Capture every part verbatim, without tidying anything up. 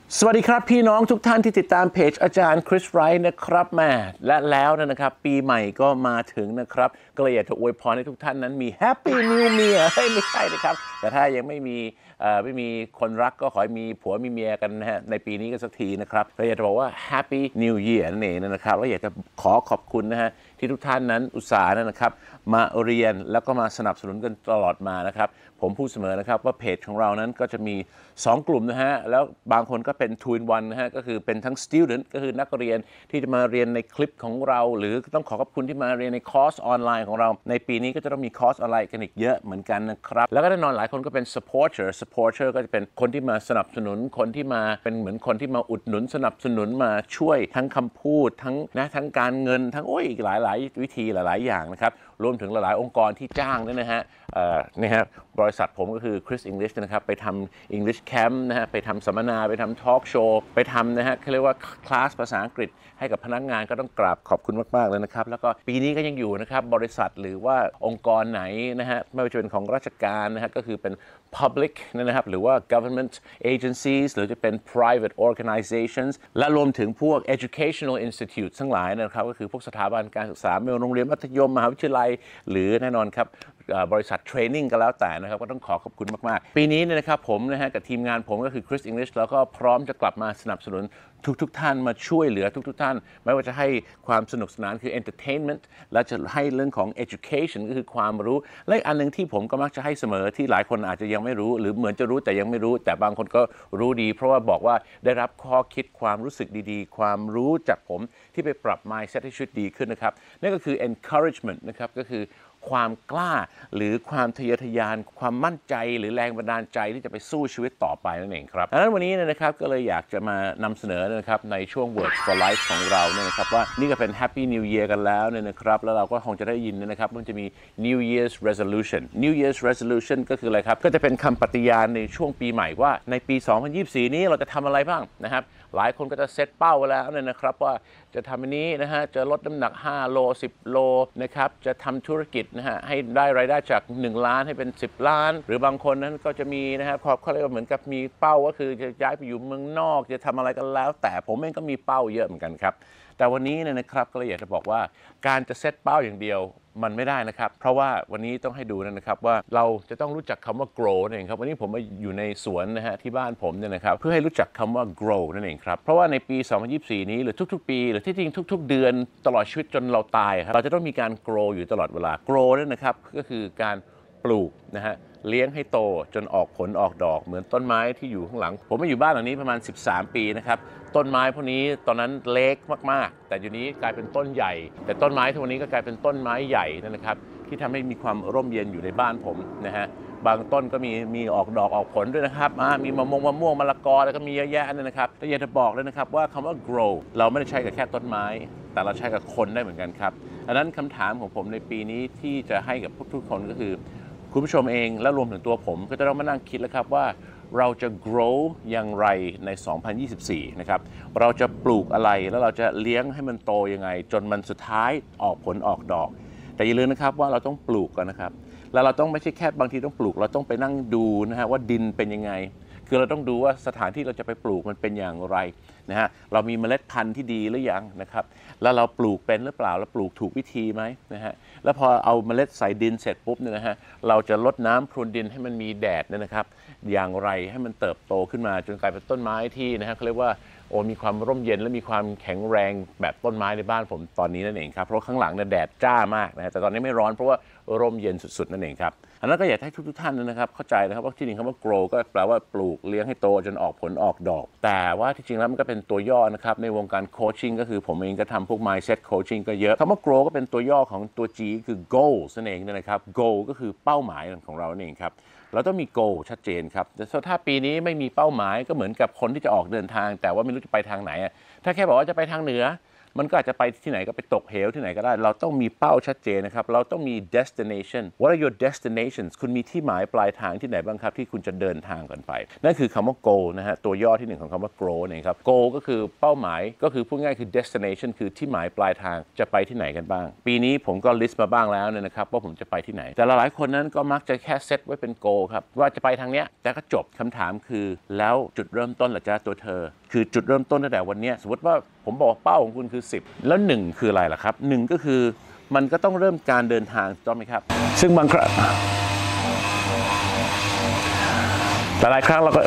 สวัสดีครับพี่น้องทุกท่านที่ติดตามเพจอาจารย์คริสไรท์นะครับแม่และแล้วนะครับปีใหม่ก็มาถึงนะครับก็เลยอยากจะอวยพรให้ทุกท่านนั้นมี Happy New Year เฮ้ยไม่ใช่นะครับแต่ถ้ายังไม่มีไม่มีคนรักก็ขอให้มีผัวมีเมียกันนะฮะในปีนี้กันสักทีนะครับก็อยากจะบอกว่า Happy New Year นั่นเองนะครับแล้วอยากจะขอขอบคุณนะฮะที่ทุกท่านนั้นอุตส่าห์นะครับมาเรียนแล้วก็มาสนับสนุนกันตลอดมานะครับผมพูดเสมอนะครับว่าเพจของเรานั้นก็จะมีสองกลุ่มนะฮะแล้วบางคนก็เป็น two in one นะฮะก็คือเป็นทั้ง student ก็คือนักเรียนที่จะมาเรียนในคลิปของเราหรือต้องขอขอบคุณที่มาเรียนในคอร์สออนไลน์ของเราในปีนี้ก็จะต้องมีคอร์สออนไลน์กันอีกเยอะเหมือนกันนะครับแล้วก็แน่นอนหลายคนก็เป็น supporter supporter ก็จะเป็นคนที่มาสนับสนุนคนที่มาเป็นเหมือนคนที่มาอุดหนุนสนับสนุนมาช่วยทั้งคำพูดทั้งนะทั้งการเงินทั้งโอ้ยอีกหลายๆวิธีหลายๆอย่างนะครับรวมถึงหลายๆองค์กรที่จ้างด้วยนะฮะนี่ฮะบริษัทผมก็คือ Chris English นะครับไปทำ English Camp นะฮะไปทำสัมมนาไปทำทอล์กโชว์ไปทำนะฮะเขาเรียกว่าคลาสภาษาอังกฤษให้กับพนักงานก็ต้องกราบขอบคุณมากๆเลยนะครับแล้วก็ปีนี้ก็ยังอยู่นะครับบริษัทหรือว่าองค์กรไหนนะฮะไม่ว่าจะเป็นของราชการนะฮะก็คือเป็น public นะครับหรือว่า government agencies หรือจะเป็น private organizations และรวมถึงพวก educational institute ทั้งหลายนะครับก็คือพวกสถาบันการศึกษาไม่ว่าโรงเรียนมัธยมมหาวิทยาลัยหรือแน่นอนครับบริษัทเทรนนิ่งก็แล้วแต่นะครับก็ต้องขอขอบคุณมากๆปีนี้เนี่ยนะครับผมนะฮะกับทีมงานผมก็คือ Chris English แล้วก็พร้อมจะกลับมาสนับสนุนทุกๆ ท่านมาช่วยเหลือทุกๆท่านไม่ว่าจะให้ความสนุกสนานคือ entertainment และจะให้เรื่องของ education ก็คือความรู้และอันนึงที่ผมก็มักจะให้เสมอที่หลายคนอาจจะยังไม่รู้หรือเหมือนจะรู้แต่ยังไม่รู้แต่บางคนก็รู้ดีเพราะว่าบอกว่าได้รับข้อคิดความรู้สึกดีๆความรู้จากผมที่ไปปรับ mindset ให้ชีวิตดีขึ้นนะครับนั่นก็คือ encouragement นะครับก็คือความกล้าหรือความทะเยอทะยานความมั่นใจหรือแรงบันดาลใจที่จะไปสู้ชีวิตต่อไปนั่นเองครับดังนั้นวันนี้นะครับก็เลยอยากจะมานำเสนอนะครับในช่วง Words for Life ของเราเนี่ยนะครับว่านี่ก็เป็น Happy New Year กันแล้วเนี่ยนะครับแล้วเราก็คงจะได้ยินนะครับมันจะมี New Year's Resolution New Year's Resolution ก็คืออะไรครับก็จะเป็นคำปฏิญาณในช่วงปีใหม่ว่าในปี สองพันยี่สิบสี่ นี้เราจะทำอะไรบ้างนะครับหลายคนก็จะเซตเป้าไว้แล้วเนี่ยนะครับว่าจะทำอันนี้นะฮะจะลดน้ำหนักห้าโลสิบโลนะครับจะทำธุรกิจนะฮะให้ได้รายได้จากหนึ่งล้านให้เป็นสิบล้านหรือบางคนนั้นก็จะมีนะฮะเขาเรียกว่าเหมือนกับมีเป้าก็คือจะย้ายไปอยู่เมืองนอกจะทำอะไรกันแล้วแต่ผมเองก็มีเป้าเยอะเหมือนกันครับแต่วันนี้เนี่ยนะครับก็เลยอยากจะบอกว่าการจะเซตเป้าอย่างเดียวมันไม่ได้นะครับเพราะว่าวันนี้ต้องให้ดูนะครับว่าเราจะต้องรู้จักคำว่า grow นั่นเองครับวันนี้ผมมาอยู่ในสวนนะฮะที่บ้านผมเนี่ยนะครับเพื่อให้รู้จักคำว่า grow นั่นเองครับเพราะว่าในปี สองพันยี่สิบสี่ นี้หรือทุกๆปีหรือที่จริงทุกๆเดือนตลอดชีวิตจนเราตายครับเราจะต้องมีการ grow อยู่ตลอดเวลา grow นั่นนะครับก็คือการปลูกนะฮะเลี้ยงให้โตจนออกผลออกดอกเหมือนต้นไม้ที่อยู่ข้างหลังผมมาอยู่บ้านหลังนี้ประมาณสิบสามปีนะครับต้นไม้พวกนี้ตอนนั้นเล็กมากๆแต่อยู่นี้กลายเป็นต้นใหญ่แต่ต้นไม้ทุกวันนี้ก็กลายเป็นต้นไม้ใหญ่นะครับที่ทำให้มีความร่มเย็นอยู่ในบ้านผมนะฮะบางต้นก็มีมีออกดอกออกผลด้วยนะครับมีมะม่วงมะม่วงมะละกอแล้วก็มีเยอะแยะนั่นนะครับแต่อยากจะบอกเลยนะครับว่าคำว่า grow เราไม่ได้ใช้กับแค่ต้นไม้แต่เราใช้กับคนได้เหมือนกันครับดังนั้นคำถามของผมในปีนี้ที่จะให้กับทุกๆคนก็คือคุณผู้ชมเองและรวมถึงตัวผมก็จะต้องมานั่งคิดแล้วครับว่าเราจะ grow อย่างไรใน สองพันยี่สิบสี่ นะครับเราจะปลูกอะไรแล้วเราจะเลี้ยงให้มันโตยังไงจนมันสุดท้ายออกผลออกดอกแต่อย่าลืมนะครับว่าเราต้องปลูกก่อนนะครับแล้วเราต้องไม่ใช่แค่บางทีต้องปลูกเราต้องไปนั่งดูนะฮะว่าดินเป็นยังไงคือเราต้องดูว่าสถานที่เราจะไปปลูกมันเป็นอย่างไรนะฮะเรามีเมล็ดพันธุ์ที่ดีหรือยังนะครับแล้วเราปลูกเป็นหรือเปล่าเราปลูกถูกวิธีไหมนะฮะแล้วพอเอาเมล็ดใส่ดินเสร็จปุ๊บเนี่ยนะฮะเราจะรดน้ำพรวนดินให้มันมีแดดเนี่ยนะครับอย่างไรให้มันเติบโตขึ้นมาจนกลายเป็นต้นไม้ที่นะฮะเขาเรียกว่าโอ้มีความร่มเย็นและมีความแข็งแรงแบบต้นไม้ในบ้านผมตอนนี้นั่นเองครับเพราะข้างหลังเนี่ยแดดจ้ามากนะแต่ตอนนี้ไม่ร้อนเพราะว่าร่มเย็นสุดๆนั่นเองครับอันนั้นก็อยากให้ทุกๆท่านนะครับเข้าใจนะครับว่าที่จริงคำว่า grow ก็แปลว่าปลูกเลี้ยงให้โตจนออกผลออกดอกแต่ว่าที่จริงแล้วมันก็เป็นตัวย่อนะครับในวงการโคชชิ่งก็คือผมเองก็ทำพวก mindset coaching ก็เยอะคำว่า grow ก็เป็นตัวย่อของตัว G คือ goals นั่นเองนะครับ goal ก็คือเป้าหมายของเราเองครับเราต้องมี goal ชัดเจนครับแต่ถ้าปีนี้ไม่มีเป้าหมายก็เหมือนกับคนที่จะออกเดินทางแต่ว่าไม่รู้จะไปทางไหนถ้าแค่บอกว่าจะไปทางเหนือมันก็อาจจะไปที่ไหนก็ไปตกเหวที่ไหนก็ได้เราต้องมีเป้าชัดเจนนะครับเราต้องมี destination what are your destinations คุณมีที่หมายปลายทางที่ไหนบ้างครับที่คุณจะเดินทางกันไปนั่นคือคำว่า goal นะฮะตัวย่อที่หนึ่งของคำว่า grow นี่ครับ goal ก็คือเป้าหมายก็คือพูดง่ายคือ destination คือที่หมายปลายทางจะไปที่ไหนกันบ้างปีนี้ผมก็ list มาบ้างแล้วเนี่ยนะครับว่าผมจะไปที่ไหนแต่หลายคนนั้นก็มักจะแค่เซตไว้เป็น goal ครับว่าจะไปทางเนี้ยแต่ก็จบคำถามคือแล้วจุดเริ่มต้นล่ะจ๊ะตัวเธอคือจุดเริ่มต้นตั้งแต่วันนี้สมมติว่าผมบอกว่าเป้าของคุณคือสิบแล้วหนึ่งคืออะไรล่ะครับหนึ่งก็คือมันก็ต้องเริ่มการเดินทางถูกต้องไหมครับซึ่งบางครั้งหลายครั้งเราก็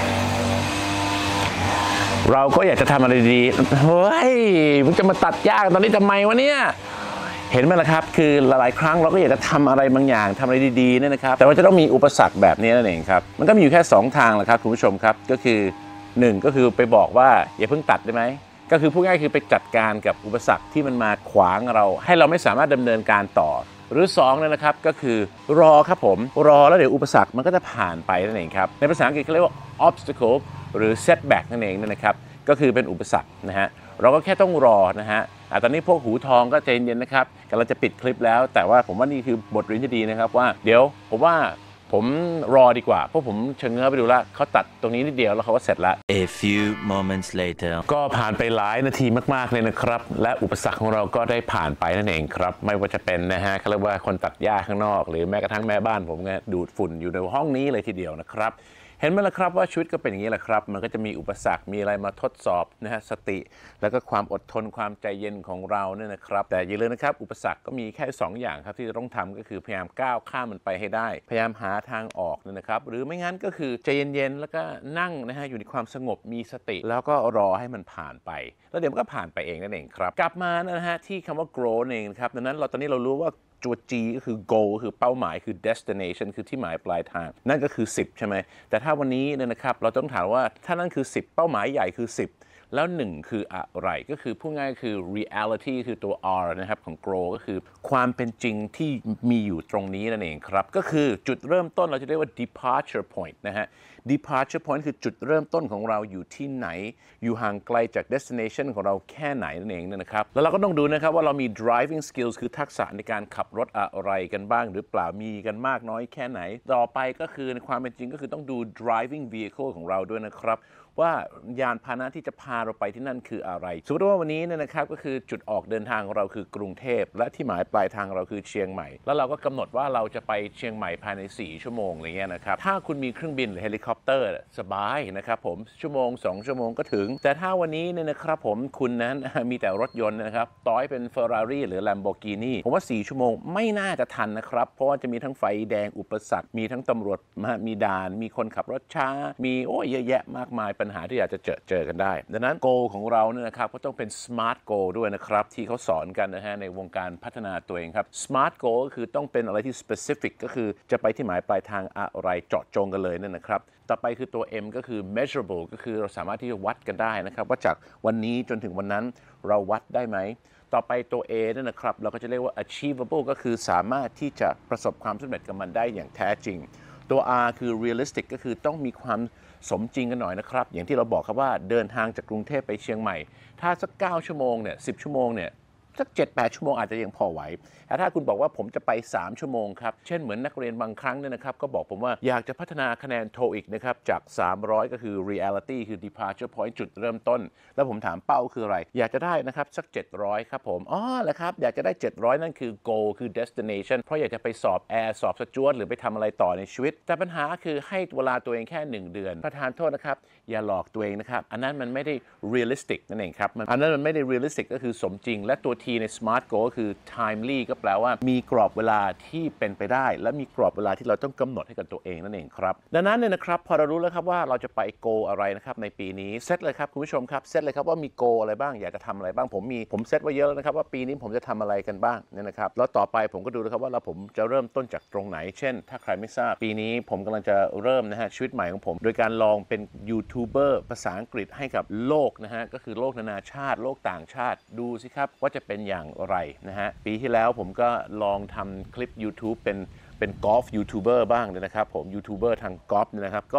เราก็อยากจะทำอะไรดีเฮ้ยมึงจะมาตัดหญ้าตอนนี้ทำไมวะเนี่ยเห็นไหมล่ะครับคือหลายครั้งเราก็อยากจะทำอะไรบางอย่างทำอะไรดีๆเนี่ยนะครับแต่ว่าจะต้องมีอุปสรรคแบบนี้นั่นเองครับมันก็มีอยู่แค่สองทางแหละครับคุณผู้ชมครับก็คือหนึ่งก็คือไปบอกว่าอย่าเพิ่งตัดได้ไหมก็คือพูดง่ายคือไปจัดการกับอุปสรรคที่มันมาขวางเราให้เราไม่สามารถดำเนินการต่อหรือสองเนี่ยนะครับก็คือรอครับผมรอแล้วเดี๋ยวอุปสรรคมันก็จะผ่านไปนั่นเองครับในภาษาอังกฤษเขาเรียกว่า obstacle หรือ setback นั่นเองนะครับก็คือเป็นอุปสรรคนะฮะเราก็แค่ต้องรอนะฮะตอนนี้พวกหูทองก็ใจเย็นๆนะครับกำลังจะปิดคลิปแล้วแต่ว่าผมว่านี่คือบทเรียนที่ดีนะครับว่าเดี๋ยวผมว่าผมรอดีกว่าเพราะผมเชิงเงื้อไปดูแล้วเขาตัดตรงนี้นิดเดียวแล้วเขาก็เสร็จแล้ว A few moments later ก็ผ่านไปหลายนาทีมากๆเลยนะครับและอุปสรรคของเราก็ได้ผ่านไปนั่นเองครับไม่ว่าจะเป็นนะฮะเขาเรียกว่าคนตัดหญ้าข้างนอกหรือแม้กระทั่งแม่บ้านผมเนี่ยดูดฝุ่นอยู่ในห้องนี้เลยทีเดียวนะครับเห็นไหมล่ะครับว่าชีวิตก็เป็นอย่างนี้แหละครับมันก็จะมีอุปสรรคมีอะไรมาทดสอบนะฮะสติแล้วก็ความอดทนความใจเย็นของเราเนี่ยนะครับแต่อย่าลืมนะครับอุปสรรคก็มีแค่สองอย่างครับที่จะต้องทำก็คือพยายามก้าวข้ามมันไปให้ได้พยายามหาทางออกนะครับหรือไม่งั้นก็คือใจเย็นๆแล้วก็นั่งนะฮะอยู่ในความสงบมีสติแล้วก็รอให้มันผ่านไปแล้วเดี๋ยวมันก็ผ่านไปเองนั่นเองครับกลับมานะฮะที่คำว่า grow เองครับดังนั้นเราตอนนี้เรารู้ว่าตัว G ก็คือ goal คือเป้าหมายคือ destination คือที่หมายปลายทางนั่นก็คือสิบใช่ไหมแต่ถ้าวันนี้เนี่ยนะครับเราต้องถามว่าถ้านั่นคือสิบเป้าหมายใหญ่คือสิบแล้วหนึ่งคืออะไรก็คือพูดง่ายคือ reality คือตัว R นะครับของ grow ก็คือความเป็นจริงที่มีอยู่ตรงนี้นั่นเองครับก็คือจุดเริ่มต้นเราจะเรียกว่า departure point นะฮะ departure point คือจุดเริ่มต้นของเราอยู่ที่ไหนอยู่ห่างไกลจาก destination ของเราแค่ไหนนั่นเองนะครับแล้วเราก็ต้องดูนะครับว่าเรามี driving skills คือทักษะในการขับรถอะไรกันบ้างหรือเปล่ามีกันมากน้อยแค่ไหนต่อไปก็คือในความเป็นจริงก็คือต้องดู driving vehicle ของเราด้วยนะครับว่ายานพาหนะที่จะพาเราไปที่นั่นคืออะไรสมมติว่าวันนี้เนี่ยนะครับก็คือจุดออกเดินทางของเราคือกรุงเทพและที่หมายปลายทางเราคือเชียงใหม่แล้วเราก็กำหนดว่าเราจะไปเชียงใหม่ภายในสี่ชั่วโมงอะไรเงี้ยนะครับถ้าคุณมีเครื่องบินหรือเฮลิคอปเตอร์สบายนะครับผมชั่วโมงสองชั่วโมงก็ถึงแต่ถ้าวันนี้เนี่ยนะครับผมคุณนั้นมีแต่รถยนต์นะครับต่อให้เป็น Ferrari หรือ Lamborghini ผมว่าสี่ชั่วโมงไม่น่าจะทันนะครับเพราะว่าจะมีทั้งไฟแดงอุปสรรคมีทั้งตำรวจมีด่านมีคนขับรถช้ามีโอ้ยเยอะแยะมากมายปัญหาที่อยากจะเจอเจอกันได้ดังนั้น goal ของเราเนี่ยนะครับก็ต้องเป็น smart goal ด้วยนะครับที่เขาสอนกันนะฮะในวงการพัฒนาตัวเองครับ smart goal ก็คือต้องเป็นอะไรที่ specific ก็คือจะไปที่หมายปลายทางอะไรเจาะจงกันเลยนั่นนะครับต่อไปคือตัว M ก็คือ measurable ก็คือเราสามารถที่จะวัดกันได้นะครับว่าจากวันนี้จนถึงวันนั้นเราวัดได้ไหมต่อไปตัว A นั่นนะครับเราก็จะเรียกว่า achievable ก็คือสามารถที่จะประสบความสำเร็จกับมันได้อย่างแท้จริงตัว R คือ realistic ก็คือต้องมีความสมจริงกันหน่อยนะครับอย่างที่เราบอกครับว่าเดินทางจากกรุงเทพไปเชียงใหม่ถ้าสักเก้าชั่วโมงเนี่ยสิบชั่วโมงเนี่ยสัก เจ็ดแปด ชั่วโมงอาจจะยังพอไหวแต่ถ้าคุณบอกว่าผมจะไปสามชั่วโมงครับเช่นเหมือนนักเรียนบางครั้งเนี่ยนะครับก็บอกผมว่าอยากจะพัฒนาคะแนน โทอีก นะครับจากสามร้อยก็คือ reality คือ departure point จุดเริ่มต้นแล้วผมถามเป้าคืออะไรอยากจะได้นะครับสักเจ็ดร้อยครับผมอ๋อแหละครับอยากจะได้เจ็ดร้อยนั่นคือ goal คือ destination เพราะอยากจะไปสอบแอร์สอบสจ๊วตหรือไปทำอะไรต่อในชีวิตแต่ปัญหาคือให้เวลาตัวเองแค่หนึ่งเดือนประธานโทษนะครับอย่าหลอกตัวเองนะครับอันนั้นมันไม่ได้ realistic นั่นเองครับอันนั้นมันไม่ได้ realistic ก็คือสมจริงและตัว T ใน smart goal ก็คือ timely ก็แปลว่ามีกรอบเวลาที่เป็นไปได้และมีกรอบเวลาที่เราต้องกำหนดให้กับตัวเองนั่นเองครับดังนั้นเนี่ยนะครับพอเรารู้แล้วครับว่าเราจะไป goal อะไรนะครับในปีนี้เซตเลยครับคุณผู้ชมครับเซตเลยครับว่ามี goal อะไรบ้างอยากจะทำอะไรบ้างผมมีผมเซตไว้เยอะแล้วนะครับว่าปีนี้ผมจะทำอะไรกันบ้างเนี่ยนะครับแล้วต่อไปผมก็ดูนะครับว่าเราผมจะเริ่มต้นจากตรงไหนเช่นถ้าใครไม่ทราบปีนี้ผมกำลังจะเริ่มนะฮะชีวิตใหม่ของผมโดยการลองเป็นยูทูบเบอร์ภาษาอังกฤษให้กับโลกนะฮะก็คือโลกนานาชาติโลกต่างชาติดูสิครับว่าจะเป็นอย่างไรนะฮะปีที่แล้วผมก็ลองทำคลิป YouTube เป็นเป็นกอล์ฟยูทูบเบอร์บ้างเลยนะครับผมยูทูบเบอร์ทางกอล์ฟเนี่ยนะครับก็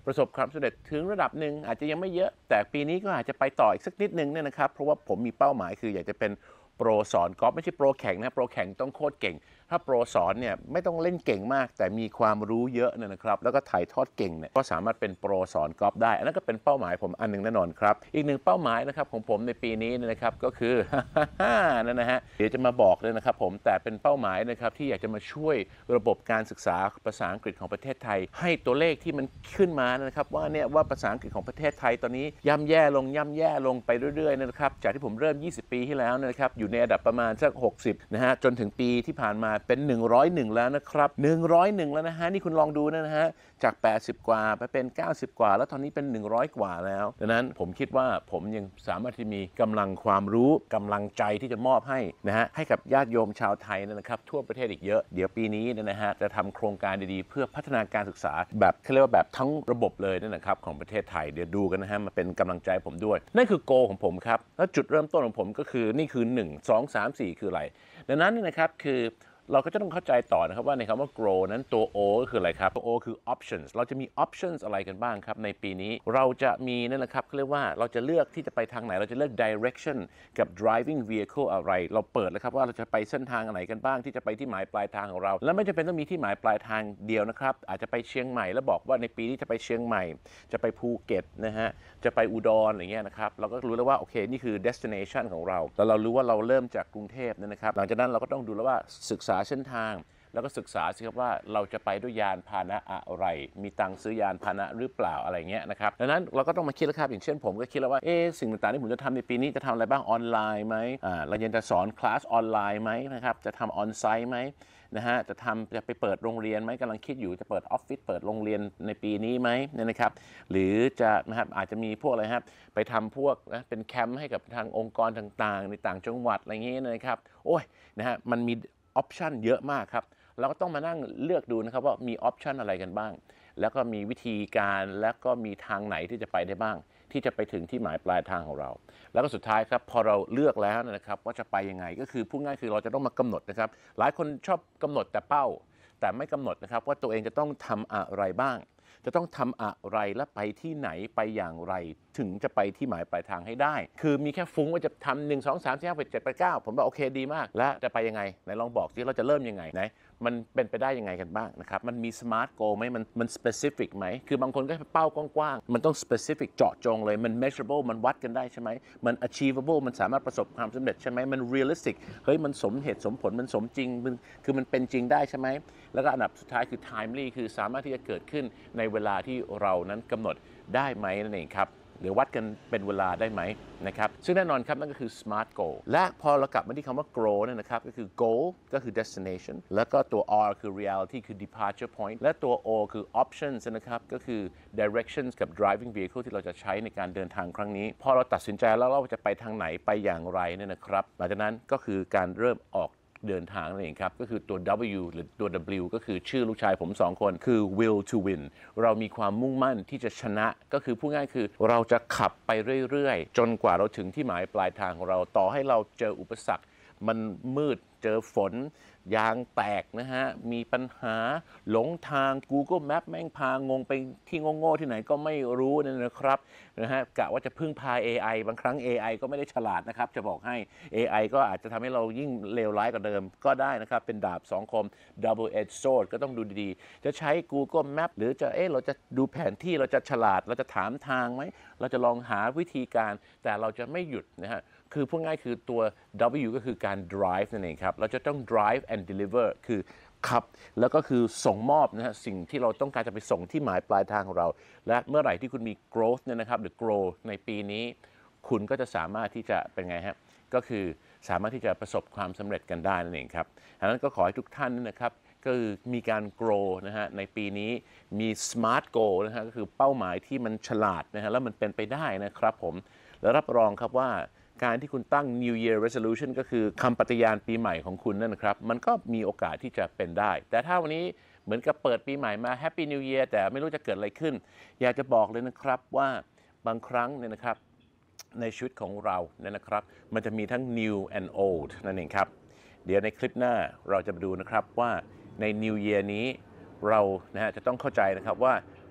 ประสบความสำเร็จถึงระดับหนึ่งอาจจะยังไม่เยอะแต่ปีนี้ก็อาจจะไปต่ออีกสักนิดนึงเนี่ยนะครับเพราะว่าผมมีเป้าหมายคืออยากจะเป็นโปรสอนกอล์ฟไม่ใช่โปรแข่งนะโปรแข่งต้องโคตรเก่งถ้าโปรสอนเนี่ยไม่ต้องเล่นเก่งมากแต่มีความรู้เยอะเนี่ยนะครับแล้วก็ถ่ายทอดเก่งเนี่ยก็สามารถเป็นโปรสอนกอล์ฟได้อันนั้นก็เป็นเป้าหมายผมอันนึงแน่นอนครับอีกหนึ่งเป้าหมายนะครับของผมในปีนี้นะครับก็คือ นั่นนะฮะเดี๋ยวจะมาบอกเลยนะครับผมแต่เป็นเป้าหมายนะครับที่อยากจะมาช่วยระบบการศึกษาภาษาอังกฤษของประเทศไทยให้ตัวเลขที่มันขึ้นมานะครับว่าเนี่ยว่าภาษาอังกฤษของประเทศไทยตอนนี้ย่ำแย่ลงย่ำแย่ลงไปเรื่อยๆนะครับจากที่ผมเริ่มยี่สิบปีที่แล้วนะครับอยู่ในระดับประมาณสักหกสิบนะฮะจนถึงปีที่ผ่านมาเป็นหนึ่งร้อยเอ็ดแล้วนะครับหนึ่งร้อยเอ็ดแล้วนะฮะนี่คุณลองดูนะฮะจากแปดสิบกว่าไปเป็นเก้าสิบกว่าแล้วตอนนี้เป็นหนึ่งร้อยกว่าแล้วดังนั้นผมคิดว่าผมยังสามารถที่มีกำลังความรู้กำลังใจที่จะมอบให้นะฮะให้กับญาติโยมชาวไทยนะครับทั่วประเทศอีกเยอะเดี๋ยวปีนี้นะฮะจะทำโครงการดีๆเพื่อพัฒนาการศึกษาแบบเขาเรียกว่าแบบทั้งระบบเลยนะครับของประเทศไทยเดี๋ยวดูกันนะฮะมาเป็นกำลังใจผมด้วยนั่นคือโกของผมครับแล้วจุดเริ่มต้นของผมก็คือนี่คือหนึ่ง สอง สาม สี่คืออะไรดังนั้นนะครับคือเราก็จะต้องเข้าใจต่อนะครับว่าในคำว่า grow นั้นตัว O ก็คืออะไรครับตัว O คือ options เราจะมี options อะไรกันบ้างครับในปีนี้เราจะมีนั่นแหละครับเขาเรียกว่าเราจะเลือกที่จะไปทางไหนเราจะเลือก direction กับ driving vehicle อะไรเราเปิดแล้วครับว่าเราจะไปเส้นทางไหนกันบ้างที่จะไปที่หมายปลายทางของเราและไม่จำเป็นต้องมีที่หมายปลายทางเดียวนะครับอาจจะไปเชียงใหม่แล้วบอกว่าในปีนี้จะไปเชียงใหม่จะไปภูเก็ตนะฮะจะไปอุดรอะไรเงี้ยนะครับเราก็รู้แล้วว่าโอเคนี่คือ destination ของเราแล้วเรารู้ว่าเราเริ่มจากกรุงเทพนะครับหลังจากนั้นเราก็ต้องดูแล้วว่าศึกษาเส้นทางแล้วก็ศึกษาสิครับว่าเราจะไปด้วยยานพาหนะอะไรมีตังค์ซื้อยานพาหนะหรือเปล่าอะไรเงี้ยนะครับดังนั้นเราก็ต้องมาคิดแล้วครับอย่างเช่นผมก็คิดแล้วว่าเอ๊ะสิ่งต่างๆที่ผมจะทำในปีนี้จะทำอะไรบ้างออนไลน์ไหมอ่าเรายังจะสอนคลาสออนไลน์ไหมนะครับจะทำออนไซต์ไหมนะฮะจะทำจะไปเปิดโรงเรียนไหมกำลังคิดอยู่จะเปิดออฟฟิศเปิดโรงเรียนในปีนี้ไหมเนี่ยนะครับหรือจะนะครับอาจจะมีพวกอะไรครับไปทำพวกนะเป็นแคมป์ให้กับทางองค์กรต่างๆในต่างจังหวัดอะไรเงี้ยนะครับโอ้ยนะฮะมันมีออปชันเยอะมากครับเราก็ต้องมานั่งเลือกดูนะครับว่ามีออปชันอะไรกันบ้างแล้วก็มีวิธีการแล้วก็มีทางไหนที่จะไปได้บ้างที่จะไปถึงที่หมายปลายทางของเราแล้วก็สุดท้ายครับพอเราเลือกแล้วนะครับว่าจะไปยังไงก็คือพูดง่ายคือเราจะต้องมากำหนดนะครับหลายคนชอบกำหนดแต่เป้าแต่ไม่กำหนดนะครับว่าตัวเองจะต้องทำอะไรบ้างจะต้องทำอะไรและไปที่ไหนไปอย่างไรถึงจะไปที่หมายปลายทางให้ได้คือมีแค่ฟุ้งว่าจะทำหนึ่งสองสามสี่ห้าหกเจ็ดแปดเก้าผมบอกโอเคดีมากแล้วจะไปยังไงไหนลองบอกสิเราจะเริ่มยังไงไหนมันเป็นไปได้ยังไงกันบ้างนะครับมันมี smart goal ไหมมันมัน specific ไหมคือบางคนก็เป้ากว้างๆมันต้อง specific เจาะจงเลยมัน measurable มันวัดกันได้ใช่ไหมมัน achievable มันสามารถประสบความสำเร็จใช่ไหมมัน realistic เฮ้ยมันสมเหตุสมผลมันสมจริงมันคือมันเป็นจริงได้ใช่ไหมแล้วก็อันดับสุดท้ายคือ timely คือสามารถที่จะเกิดขึ้นในเวลาที่เรานั้นกำหนดได้ไหมนั่นเองครับหรือวัดกันเป็นเวลาได้ไหมนะครับซึ่งแน่นอนครับนั่นก็คือ smart goal และพอเรากลับมาที่คำว่า grow เนี่ยนะครับก็คือ goal ก็คือ destination แล้วก็ตัว R คือ reality คือ departure point และตัว O คือ options นะครับก็คือ directions กับ driving vehicle ที่เราจะใช้ในการเดินทางครั้งนี้พอเราตัดสินใจแล้วเราจะไปทางไหนไปอย่างไรเนี่ยนะครับหลังจากนั้นก็คือการเริ่มออกเดินทางนั่นเองครับก็คือตัว W หรือตัว W ก็คือชื่อลูกชายผมสองคนคือ will to win เรามีความมุ่งมั่นที่จะชนะก็คือพูดง่ายคือเราจะขับไปเรื่อยๆจนกว่าเราถึงที่หมายปลายทางของเราต่อให้เราเจออุปสรรคมันมืดเจอฝนยางแตกนะฮะมีปัญหาหลงทาง Google Map แม่งพางงไปที่โง่ๆที่ไหนก็ไม่รู้เนี่ยนะครับนะฮะกะว่าจะพึ่งพา เอ ไอ บางครั้ง เอ ไอ ก็ไม่ได้ฉลาดนะครับจะบอกให้ เอ ไอ ก็อาจจะทำให้เรายิ่งเลวร้ายกว่าเดิมก็ได้นะครับเป็นดาบสองคม double edged sword ก็ต้องดูดีๆจะใช้ Google Map หรือจะเอ๊ะเราจะดูแผนที่เราจะฉลาดเราจะถามทางไหมเราจะลองหาวิธีการแต่เราจะไม่หยุดนะฮะคือพูดง่ายคือตัว W ก็คือการ drive นั่นเองครับเราจะต้อง drive and deliver คือขับแล้วก็คือส่งมอบนะฮะสิ่งที่เราต้องการจะไปส่งที่หมายปลายทางของเราและเมื่อไหร่ที่คุณมี growth เนี่ยนะครับหรือ grow ในปีนี้คุณก็จะสามารถที่จะเป็นไงฮะก็คือสามารถที่จะประสบความสำเร็จกันได้นั่นเองครับดังนั้นก็ขอให้ทุกท่านนะครับก็คือมีการ grow นะฮะในปีนี้มี smart goal นะฮะก็คือเป้าหมายที่มันฉลาดนะฮะแล้วมันเป็นไปได้นะครับผมแล้วรับรองครับว่าการที่คุณตั้ง New Year Resolution ก็คือคำปฏิญาณปีใหม่ของคุณนั่นนะครับมันก็มีโอกาสที่จะเป็นได้แต่ถ้าวันนี้เหมือนกับเปิดปีใหม่มา Happy New Year แต่ไม่รู้จะเกิดอะไรขึ้นอยากจะบอกเลยนะครับว่าบางครั้งเนี่ยนะครับในชีวิตของเราเนี่ยนะครับมันจะมีทั้ง new and old นั่นเองครับเดี๋ยวในคลิปหน้าเราจะมาดูนะครับว่าใน New Year นี้เรานะฮะจะต้องเข้าใจนะครับว่า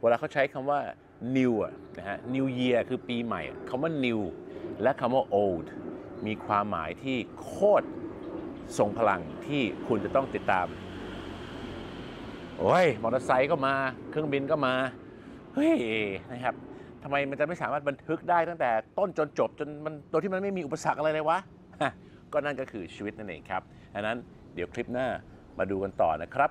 เวลาเขาใช้คำว่า new อะนะฮะ new year คือปีใหม่คำว่า new และคำว่า old มีความหมายที่โคตรทรงพลังที่คุณจะต้องติดตามโอ้ยมอเตอร์ไซค์ก็มาเครื่องบินก็มาเฮ้ยนะครับทำไมมันจะไม่สามารถบันทึกได้ตั้งแต่ต้นจนจบจนมันโดยที่มันไม่มีอุปสรรคอะไรเลยวะ ก็นั่นก็คือชีวิตนั่นเองครับดังนั้นเดี๋ยวคลิปหน้ามาดูกันต่อนะครับ